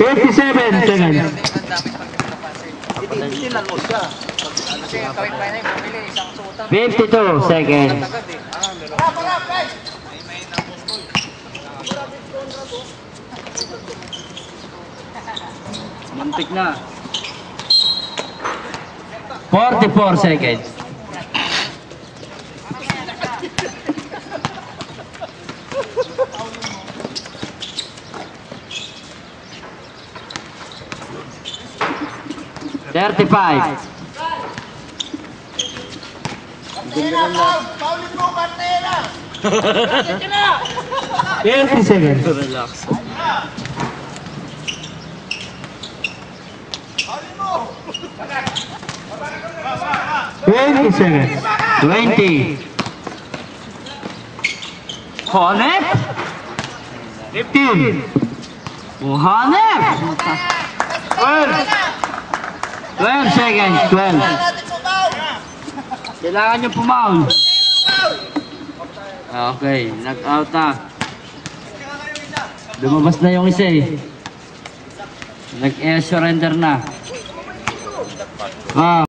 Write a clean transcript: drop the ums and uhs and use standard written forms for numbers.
57 seconds. 52 seconds. Muntik na. 44 seconds. $35. Paulit mo, Martela! 30 seconds. Relax. Paulit mo! 20 seconds. 20. Hanep. 15. Hanep. 12. 12 seconds. 12. Natin po, Paul! Kailangan nyo pumaul. Okay, knock-out na. Lumabas na yung isa eh. Nag-surrender na.